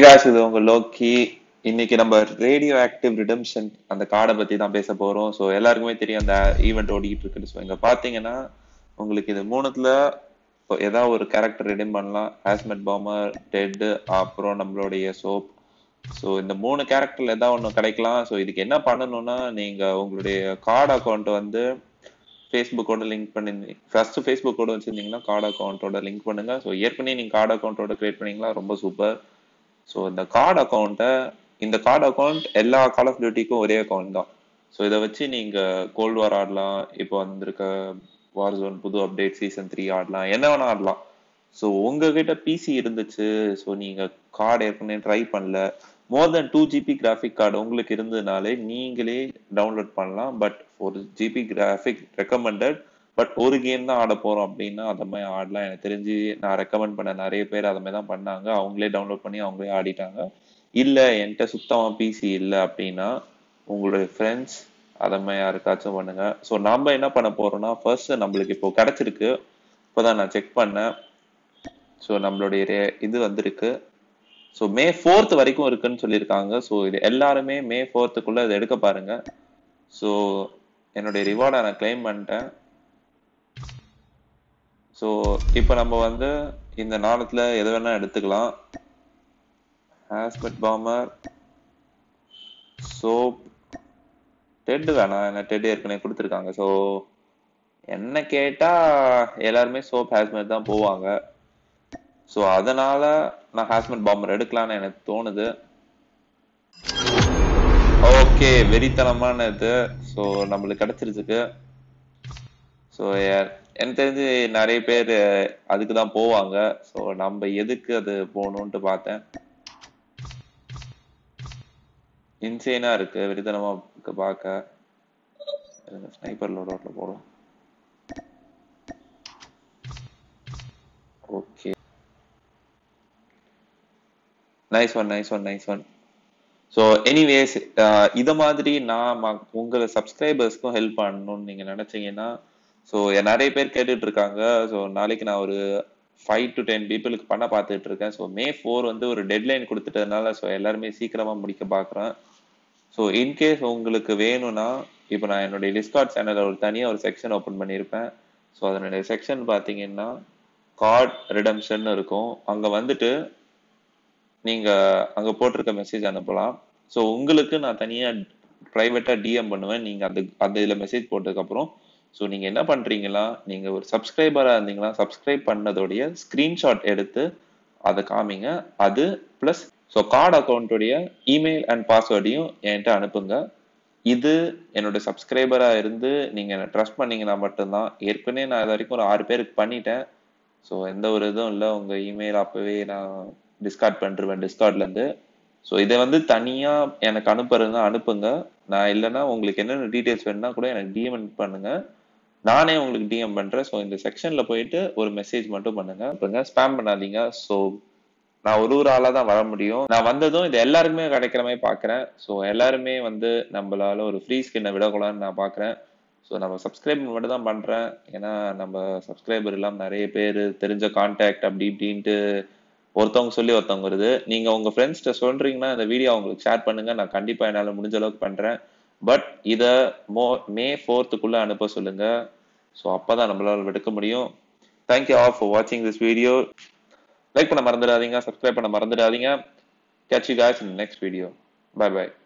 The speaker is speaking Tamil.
guys, இது உங்க லோக்கி. இன்னைக்கு நம்ம ரேடியோ ஆக்டிவ் ரிடம்ஷன் அந்த கார்டை பத்தி தான் பேச போறோம். ஸோ எல்லாருக்குமே தெரியும் அந்த ஈவெண்ட் ஓடிக்கிட்டு இருக்குது. ஸோ இங்க பாத்தீங்கன்னா உங்களுக்கு இது மூணுத்துல ஏதாவது ஒரு கேரக்டர் ரிடீம் பண்ணலாம். ஹாஸ்மெட் பாமர், டெட், அப்புறம் நம்மளுடைய சோப். ஸோ இந்த மூணு கேரக்டர்ல ஏதாவது ஒன்று கிடைக்கலாம். ஸோ இதுக்கு என்ன பண்ணணும்னா நீங்க உங்களுடைய கார்டு அக்கௌண்ட் வந்து ஃபேஸ்புக்கோட லிங்க் பண்ணி ஃபர்ஸ்ட் ஃபேஸ்புக்கோட வச்சிருந்தீங்கன்னா கார்டு அக்கௌண்ட்டோட லிங்க் பண்ணுங்க. ஸோ ஏற்கனவே நீங்க கார்டு அக்கௌண்ட்டோட கிரியேட் பண்ணீங்களா, ரொம்ப சூப்பர். ஸோ இந்த கார்டு அக்கௌண்ட் எல்லா கால் ஆஃப் டியூட்டிக்கும் ஒரே அக்கௌண்ட் தான். ஸோ இதை வச்சு நீங்க கோல்டு வார் ஆடலாம், இப்போ வந்திருக்க வார்சோன் புது அப்டேட் சீசன் 3 ஆடலாம், என்ன வேணா ஆடலாம். ஸோ உங்ககிட்ட பிசி இருந்துச்சு, ஸோ நீங்க கார்டு ஏற்கனவே ட்ரை பண்ணல, more than 2 GB graphic card உங்களுக்கு இருந்ததுனாலே நீங்களே டவுன்லோட் பண்ணலாம். But 4 GB graphic recommended. But ஒரு கேம் தான் ஆட போறோம் அப்படின்னா அதை மாதிரி ஆடலாம். எனக்கு தெரிஞ்சு நான் ரெக்கமெண்ட் பண்ண நிறைய பேர் அதை மாதிரி தான் பண்ணாங்க. அவங்களே டவுன்லோட் பண்ணி அவங்களே ஆடிட்டாங்க. இல்ல என்கிட்ட சுத்தமா பிசி இல்லை அப்படின்னா உங்களுடைய ஃப்ரெண்ட்ஸ் அதை மாதிரி யாருக்காச்சும் பண்ணுங்க. ஸோ நம்ம என்ன பண்ண போறோம்னா, ஃபர்ஸ்ட் நம்மளுக்கு இப்போ கிடைச்சிருக்கு, இப்போதான் நான் செக் பண்ணேன். ஸோ நம்மளுடைய இது வந்திருக்கு. ஸோ May 4th வரைக்கும் இருக்குன்னு சொல்லியிருக்காங்க. ஸோ இது எல்லாருமே May 4th இதை எடுக்க பாருங்க. ஸோ என்னுடைய ரிவார்டை நான் கிளைம் பண்ணிட்டேன். ஸோ இப்போ நம்ம வந்து இந்த நாளத்துல எது வேணா எடுத்துக்கலாம். ஹாஸ்மெட் பாமர், சோப், டெட் வேணாம், என்ன டெட் ஏற்கனவே கொடுத்துருக்காங்க. ஸோ என்ன கேட்டா எல்லாருமே சோப் ஹாஸ்மெட் தான் போவாங்க. ஸோ அதனால நான் ஹாஸ்மெட் பாமர் எடுக்கலான்னு எனக்கு தோணுது. ஓகே, வெறித்தனமான இது. ஸோ நம்மளுக்கு கிடைச்சிருக்கு. ஸோ எனக்கு தெரிஞ்சு நிறைய பேர் அதுக்கு தான் போவாங்க. ஸோ நம்ம எதுக்கு அது போகணுன்ட்டு பார்த்தேன். இன்சேனா இருக்கு, வெறித்தனமா இருக்கு பார்க்க. ஸ்னைப்பர் லோட் போடும். Okay, nice one. So anyways, இதை மாதிரி நான் உங்களை சப்ஸ்கிரைபர்ஸ்க்கும் ஹெல்ப் பண்ணணும்னு நீங்க நினைச்சீங்கன்னா, ஸோ நிறைய பேர் கேட்டுட்டு இருக்காங்க. ஸோ நாளைக்கு நான் ஒரு 5 to 10 பீப்புளுக்கு பண்ண பார்த்துட்டு இருக்கேன். ஸோ May 4 வந்து ஒரு டெட்லைன் கொடுத்துட்டதுனால ஸோ எல்லாருமே சீக்கிரமா முடிக்க பார்க்குறேன். ஸோ இன்கேஸ் உங்களுக்கு வேணும்னா, இப்போ நான் என்னுடைய டிஸ்கார்ட் சேனலில் ஒரு தனியாக ஒரு செக்ஷன் ஓப்பன் பண்ணியிருப்பேன். ஸோ அதனுடைய செக்ஷன் பார்த்தீங்கன்னா கார்ட் ரிடம்ஷன் இருக்கும். அங்கே வந்துட்டு நீங்க அங்க போட்டிருக்க மெசேஜ் அனுப்பலாம். ஸோ உங்களுக்கு நான் தனியா பிரைவேட்டா டிஎம் பண்ணுவேன். நீங்க அந்த இதுல மெசேஜ் போட்டதுக்கு அப்புறம் ஸோ நீங்க என்ன பண்றீங்களா, நீங்க ஒரு சப்ஸ்கிரைபரா இருந்தீங்கன்னா சப்ஸ்கிரைப் பண்ணதோடைய ஸ்கிரீன்ஷாட் எடுத்து அதை காமிங்க. அது பிளஸ் ஸோ கார்டு அக்கௌண்ட்டுடைய இமெயில் அண்ட் பாஸ்வேர்டையும் என்கிட்ட அனுப்புங்க. இது என்னோட சப்ஸ்கிரைபரா இருந்து நீங்க என்ன ட்ரஸ்ட் பண்ணீங்கன்னா மட்டும்தான். ஏற்கனவே நான் இது வரைக்கும் ஒரு 6 பேருக்கு பண்ணிட்டேன். ஸோ எந்த ஒரு இதுவும் இல்லை. உங்க இமெயில் அப்பவே நான் டிஸ்கார்ட் பண்ணிருவேன் டிஸ்கார்ட்ல இருந்து. ஸோ இதை வந்து தனியா எனக்கு அனுப்புறதுன்னா அனுப்புங்க. நான் இல்லைன்னா உங்களுக்கு என்னென்ன டீடைல்ஸ் வேணும்னா கூட எனக்கு டிஎம் பண்ணுங்க, நானே உங்களுக்கு டிஎம் பண்றேன். ஸோ இந்த செக்ஷன்ல போயிட்டு ஒரு மெசேஜ் மட்டும் பண்ணுங்க, ஸ்பேம் பண்ணாதீங்க. ஸோ நான் ஒரு ஆளா தான் வர முடியும். நான் வந்ததும் இது எல்லாருக்குமே கிடைக்கிற மாதிரி பாக்குறேன். ஸோ எல்லாருமே வந்து நம்மளால ஒரு ஃப்ரீ ஸ்கின்னை விடக்கூடாதுன்னு நான் பாக்குறேன். ஸோ நம்ம சப்ஸ்கிரைப் மட்டும் தான் பண்றேன். ஏன்னா நம்ம சப்ஸ்கிரைபர் இல்லாம நிறைய பேர் தெரிஞ்ச கான்டாக்ட் அப்படி இப்படின்ட்டு ஒருத்தவங்க சொல்லி ஒருத்தவங்க வருது. நீங்க உங்க ஃப்ரெண்ட்ஸ்கிட்ட சொல்றீங்கன்னா இந்த வீடியோ அவங்களுக்கு ஷேர் பண்ணுங்க. நான் கண்டிப்பா என்னால முடிஞ்ச அளவுக்கு பண்றேன். பட் இத May 4th அனுப்ப சொல்லுங்க. ஸோ அப்பதான் நம்மளால எடுக்க முடியும். தேங்க்யூ ஆல் ஃபார் வாட்சிங் திஸ் வீடியோ. லைக் பண்ண மறந்துடாதீங்க, சப்ஸ்கிரைப் பண்ண மறந்துடாதீங்க. Catch you guys in the next video. Bye bye.